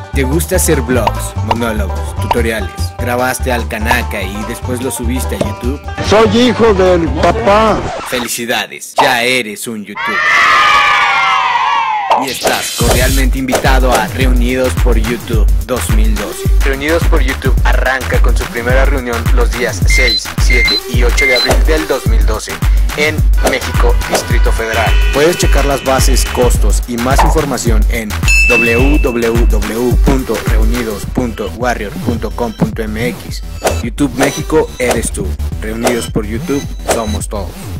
¿Te gusta hacer vlogs, monólogos, tutoriales? ¿Grabaste al Kanaka y después lo subiste a YouTube? Soy hijo del papá. Felicidades, ya eres un YouTuber. Y estás cordialmente invitado a Reunidos por YouTube 2012. Reunidos por YouTube arranca con su primera reunión los días 6, 7 y 8 de abril del 2012 en México, Distrito Federal. Puedes checar las bases, costos y más información en www.reunidos.warrior.com.mx. YouTube México eres tú. Reunidos por YouTube somos todos.